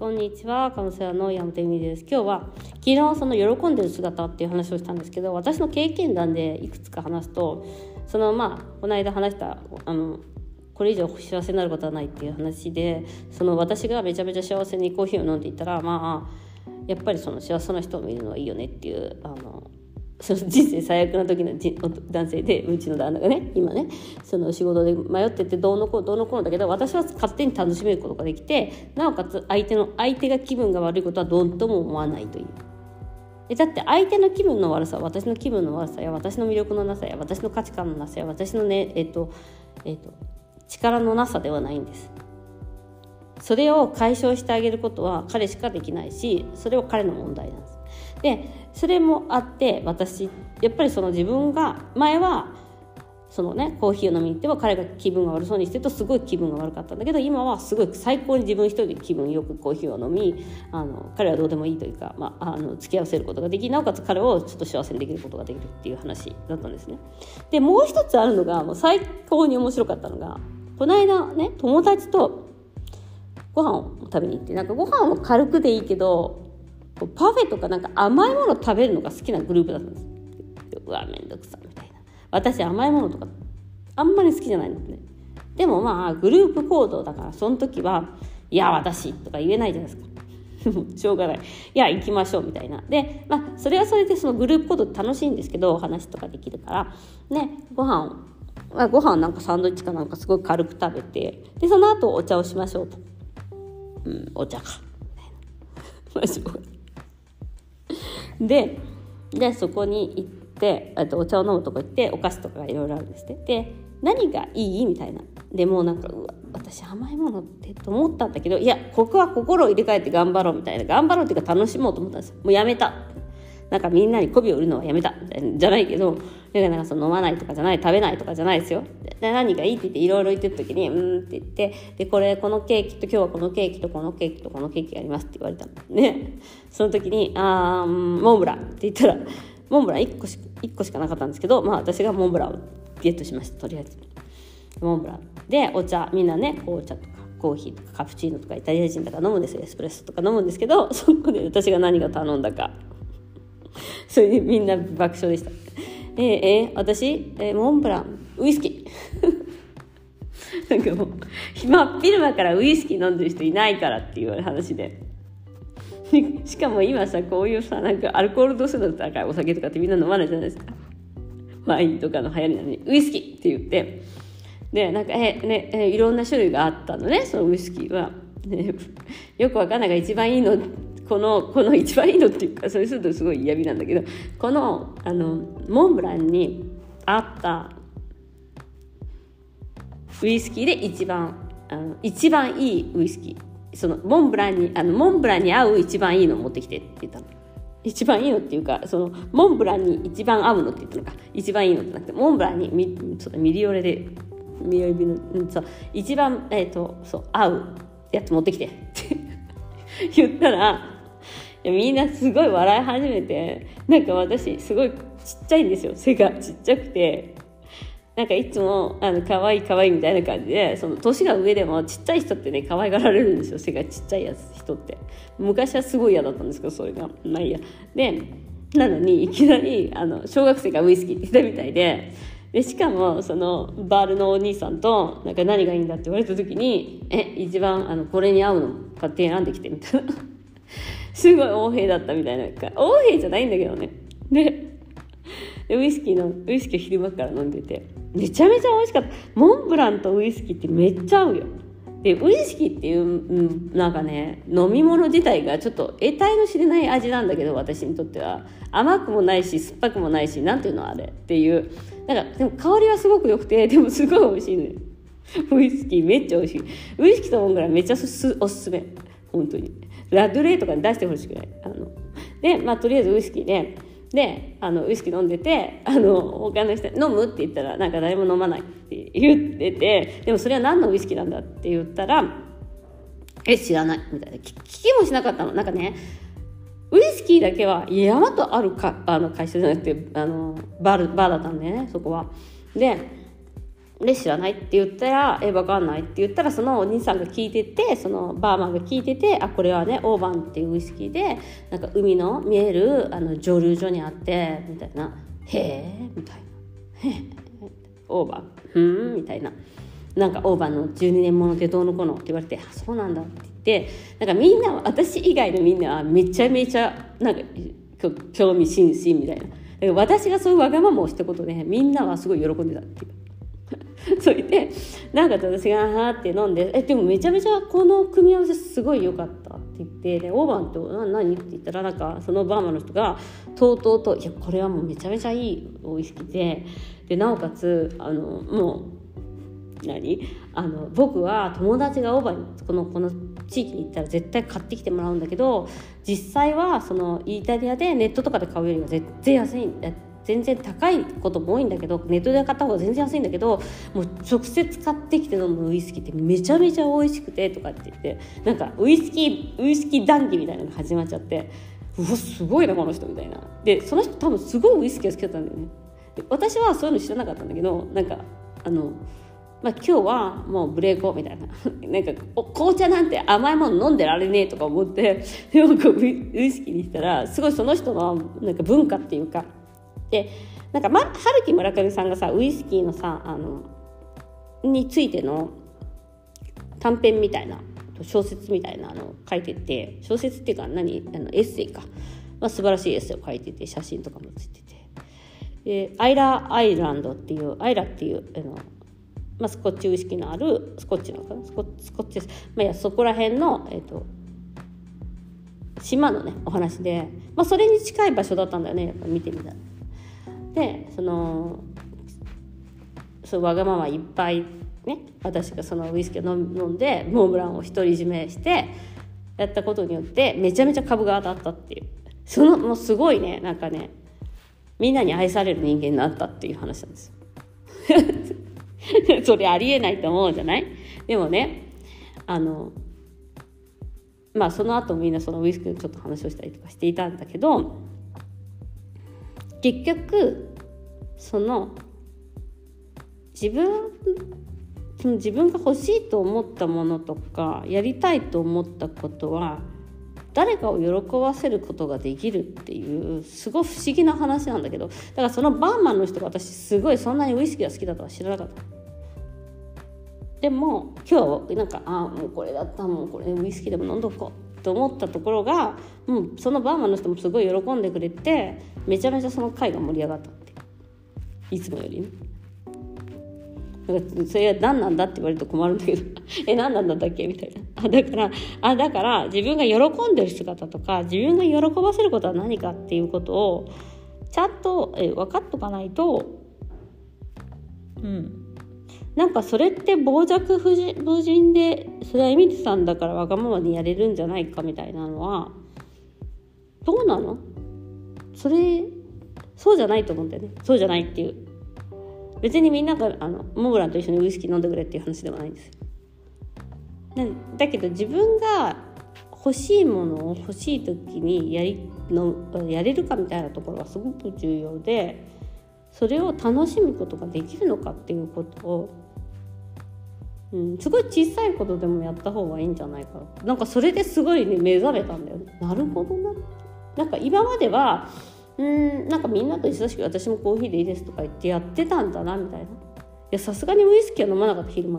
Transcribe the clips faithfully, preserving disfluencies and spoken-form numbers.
こんにちは。カウンセラーの山手由美です。今日は昨日その喜んでる姿っていう話をしたんですけど、私の経験談でいくつか話すと、そのまあこの間話したあのこれ以上幸せになることはないっていう話で、その私がめちゃめちゃ幸せにコーヒーを飲んでいったら、まあやっぱりその幸せな人を見るのはいいよねっていう、あのその人生最悪な時の男性で、うちの旦那がね今ねその仕事で迷っててどうのこうどうのこうだけど、私は勝手に楽しめることができて、なおかつ相手の相手が気分が悪いことはどうとも思わないという。えだって相手の気分の悪さ、私の気分の悪さや私の魅力のなさや私の価値観のなさや私のねえっとえっと力のなさではないんです。それを解消してあげることは彼しかできないし、それは彼の問題なんです。でそれもあって、私やっぱりその自分が前はそのねコーヒーを飲みに行っても彼が気分が悪そうにしてるとすごい気分が悪かったんだけど、今はすごい最高に自分一人で気分よくコーヒーを飲み、あの彼はどうでもいいというか、まあ、あの付き合わせることができ、なおかつ彼をちょっと幸せにできることができるっていう話だったんですね。でもう一つあるのが、もう最高に面白かったのが、この間ね友達とご飯を食べに行って、なんかご飯は軽くでいいけどパフェとかなんか甘いものを食べるのが好きなグループだったんです。うわめんどくさみたいな、私甘いものとかあんまり好きじゃないんですね。でもまあグループ行動だから、その時はいや私とか言えないじゃないですかしょうがない、いや行きましょうみたいな。でまあそれはそれでそのグループ行動楽しいんですけど、話とかできるからね、ご飯をまあ、ご飯なんかサンドイッチかなんかすごい軽く食べて、でその後お茶をしましょうと、うん、お茶かみたいなまあしょうがないで, でそこに行って、あとお茶を飲むとこ行って、お菓子とかがいろいろあるんですね。で何がいいみたいな、でもうなんかうわ私甘いものってと思ったんだけど、いやここは心を入れ替えて頑張ろうみたいな、頑張ろうっていうか楽しもうと思ったんですよ。もうやめた、なんかみんなに媚びを売るのはやめたみたいなじゃないけど、なんかその飲まないとかじゃない、食べないとかじゃないですよ。で何がいいって言っていろいろ言ってる時に、うーんって言って、でこれこのケーキと今日はこのケーキとこのケーキとこのケーキがありますって言われたのね。その時にあーモンブランって言ったら、モンブランいっこしいっこしかなかったんですけど、まあ私がモンブランをゲットしました。とりあえずモンブランでお茶、みんなね紅茶とかコーヒーとかカプチーノとかイタリア人だから飲むんですよ、エスプレッソとか飲むんですけど、そこで私が何が頼んだかそれでみんな爆笑でした。えー、えー、私、えー、モンブランウイスキーなんかもう真っ昼間からウイスキー飲んでる人いないからっていう話でしかも今さ、こういうさなんかアルコール度数の高いお酒とかってみんな飲まないじゃないですか。ワインとかの流行りなのにウイスキーって言って、でなんかえー、ねえー、いろんな種類があったのね、そのウイスキーは、ね、よくわかんないが一番いいのこのこの一番いいのっていうか、それするとすごい嫌味なんだけど、このあのモンブランに合ったウイスキーで一番あの一番いいウイスキー、そのモンブランにあのモンブランに合う一番いいのを持ってきてって言ったの。一番いいのっていうか、そのモンブランに一番合うのって言ったのか、一番いいのってなくて、モンブランにミちょっとミリオレでミリオレの、うん、そう一番、えー、とそう合うやつ持ってきてって言ったら、いやみんなすごい笑い始めて、なんか私すごいちっちゃいんですよ、背がちっちゃくて、なんかいつもあの可愛い可愛いみたいな感じで、その年が上でもちっちゃい人ってね可愛がられるんですよ、背がちっちゃいやつ人って。昔はすごい嫌だったんですけど、それがまあいいや。でなのにいきなりあの小学生がウイスキーって言ったみたいで、でしかもそのバールのお兄さんとなんか何がいいんだって言われた時に、え一番あのこれに合うの勝手に選んできてみたいなすごい横柄だったみたいな、横柄じゃないんだけどね。でウイスキーのウイスキーを昼間から飲んでて、めちゃめちゃ美味しかった。モンブランとウイスキーってめっちゃ合うよ。でウイスキーっていう、うん、なんかね飲み物自体がちょっと得体の知れない味なんだけど、私にとっては甘くもないし酸っぱくもないし、なんていうのあれっていう、なんかでも香りはすごく良くて、でもすごい美味しいのよウイスキーめっちゃ美味しい。ウイスキーとモンブランめっちゃおすすめ、本当にラドレーとかに出してほしくない。あのでまあとりあえずウイスキーでであのウイスキー飲んでて、あの他の人飲むって言ったらなんか誰も飲まないって言ってて、でもそれは何のウイスキーなんだって言ったら、え知らないみたいな、聞きもしなかったの。なんかねウイスキーだけは山とあるかあの会社じゃなくてあのバールバーだったんだよね、そこは。でで知らないって言ったらえ分かんないって言ったらそのお兄さんが聞いててそのバーマンが聞いててあこれはねオーバンっていうウイスキーでなんか海の見えるあの蒸留所にあってみたいなへえみたいなへえオーバンふーんみたいななんかオーバンのじゅうにねんものでどうのこうのって言われてあそうなんだって言ってなんかみんな私以外のみんなはめちゃめちゃなんか興味津々みたいなだから私がそういうわがままをしたことでみんなはすごい喜んでたっていうそれでなんか私がはーって飲んでえでもめちゃめちゃこの組み合わせすごい良かったって言ってでオーバンって何って言ったらなんかそのバーマの人がとうとうといやこれはもうめちゃめちゃいいウイスキーででなおかつあのもう何あの僕は友達がオーバーにこのこの地域に行ったら絶対買ってきてもらうんだけど実際はそのイタリアでネットとかで買うよりは全然安い全然高いことも多いんだけどネットで買った方が全然安いんだけどもう直接買ってきて飲むウイスキーってめちゃめちゃ美味しくてとかって言ってなんかウイスキーウイスキー談義みたいなのが始まっちゃってうわすごいなこの人みたいなでその人多分すごいウイスキーが好きだったんだよねで私はそういうの知らなかったんだけどなんかあのまあ、今日はもうブレイクみたいななんか紅茶なんて甘いもの飲んでられねえとか思ってなんかウイスキーにしたらすごいその人のなんか文化っていうかでなんか、ま、春木村上さんがさウイスキーのさあのについての短編みたいな小説みたいなのを書いてて小説っていうか何あのエッセイか、まあ、素晴らしいエッセイを書いてて写真とかもついててでアイラアイランドっていうアイラっていうあのまあ、スコッチウイスキーのあるスコッチのかなスコスコッチです、まあ、いやそこら辺の、えーと、島のねお話で、まあ、それに近い場所だったんだよねやっぱ見てみたらでそのそのわがままいっぱいね私がそのウイスキーを飲んでモンブランを独り占めしてやったことによってめちゃめちゃ株が当たったっていうそのもうすごいねなんかねみんなに愛される人間になったっていう話なんですよそれありえないと思うじゃないでもねあのまあその後みんなそのウイスキーのちょっと話をしたりとかしていたんだけど結局その自分その自分が欲しいと思ったものとかやりたいと思ったことは誰かを喜ばせることができるっていうすごい不思議な話なんだけどだからそのバーマンの人が私すごいそんなにウイスキーが好きだとは知らなかったでも今日なんかあもうこれだったもうこれウイスキーでも飲んどこうと思ったところがもうそのバーマンの人もすごい喜んでくれてめちゃめちゃその会が盛り上がったっていつもよりねだからそれは何なんだって言われると困るんだけどえ何なんだっけみたいなあだからあだから自分が喜んでる姿とか自分が喜ばせることは何かっていうことをちゃんとえ分かっとかないとうんなんかそれって傍若無人でそれはエミリさんだからわがままにやれるんじゃないかみたいなのはどうなのそれそうじゃないと思うんだよねそうじゃないっていう別にみんながあのモンブランと一緒にウイスキー飲んでくれっていう話ではないんですよだけど自分が欲しいものを欲しい時にやりのやれるかみたいなところがすごく重要でそれを楽しむことができるのかっていうことをうん、すごい小さいことでもやった方がいいんじゃないかななんかそれですごいね目覚めたんだよねなるほどななんか今まではうーんなんかみんなと忙しく私もコーヒーでいいですとか言ってやってたんだなみたいないやさすがにウイスキーは飲まなかった昼間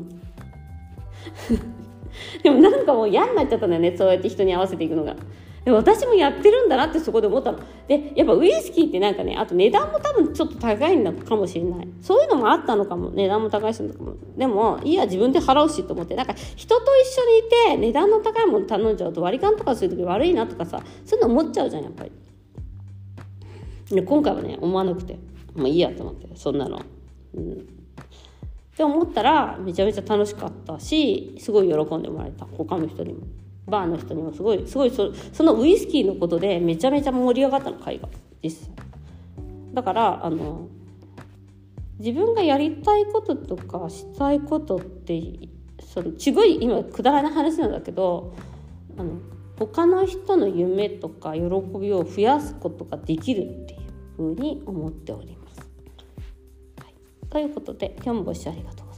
でもなんかもう嫌になっちゃったんだよねそうやって人に合わせていくのがでも私もやってるんだなってそこで思ったのでやっぱウイスキーってなんかねあと値段も多分ちょっと高いのかもしれないそういうのもあったのかも値段も高いしのかもでもいいや自分で払うしと思ってなんか人と一緒にいて値段の高いもの頼んじゃうと割り勘とかするとき悪いなとかさそういうの思っちゃうじゃんやっぱりで今回はね思わなくてもういいやと思ってそんなのうんって思ったらめちゃめちゃ楽しかったしすごい喜んでもらえた他の人にもバーの人にもすごいすごい そ, そのウイスキーのことでめちゃめちゃ盛り上がったの会が実際だからあの自分がやりたいこととかしたいことってそのすごい今くだらない話なんだけどあの他の人の夢とか喜びを増やすことができるっていうふうに思っております、はい、 ということで今日もご視聴ありがとうございます。